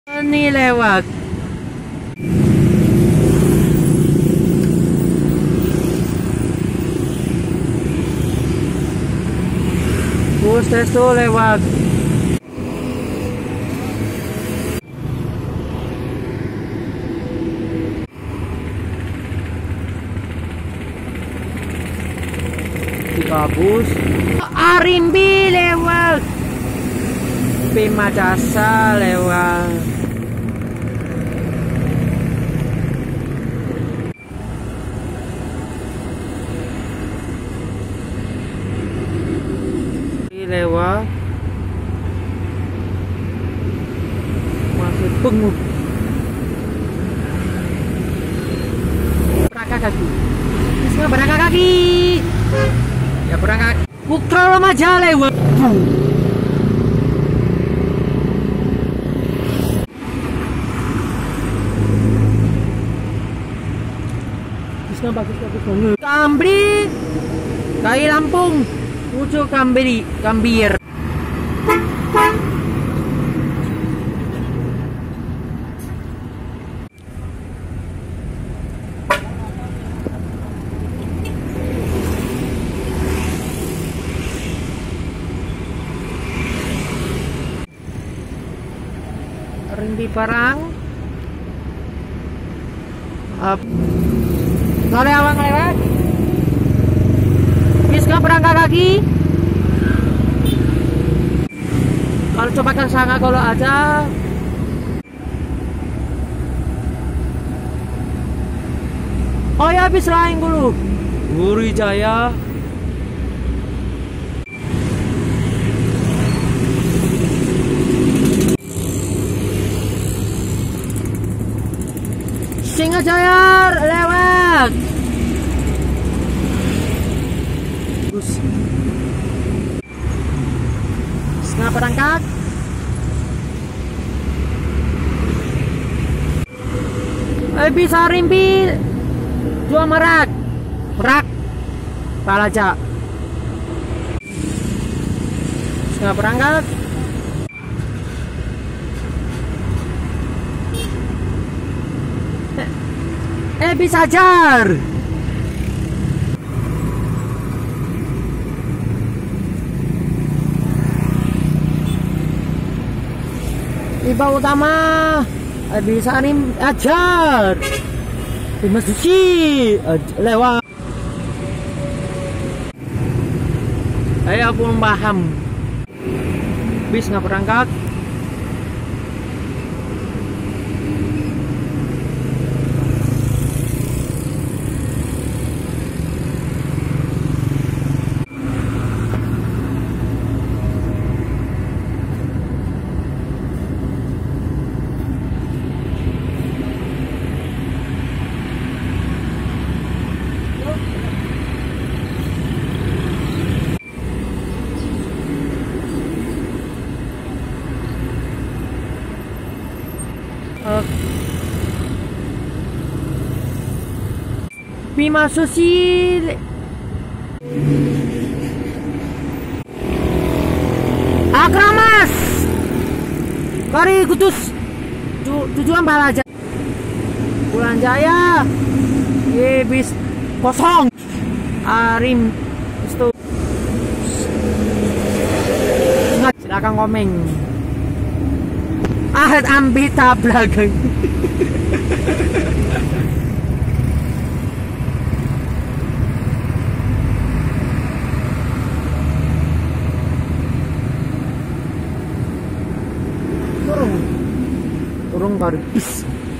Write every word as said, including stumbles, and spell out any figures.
Ini lewat. Bus itu lewat. Tiga bus. Arimbi lewat. Bima Jasa lewat. Lewat. Masih benguk. Berangkat kaki. Semua berangkat kaki. Ya berangkat. Putra remaja lewat. Bagus-bagus banget. Kambri, Kai Lampung, Ucu Kambri, Kambir. Rimbi Parang. Up. Sore awang lewat. Bisa berangkat lagi. Kalau coba kan sangka kalau ada. Oh ya habis lain dulu. Guru Jaya. Singajaya lewat. Bus. Setengah berangkat. Eh bisa Rimbi. Dua Merak. Merak. Palaja. Setengah berangkat. Eh bisa jar. Iba utama. Eh bisa nih ajar. Bima Suci lewat. Ayo aku paham. Bis nggak berangkat. Bima Suci Akramas Kari Kutus tujuan Balaja Bulan Jaya ye bis kosong Arim itu silakan komen. Ahad Ambita belakang. Turun, turun baru.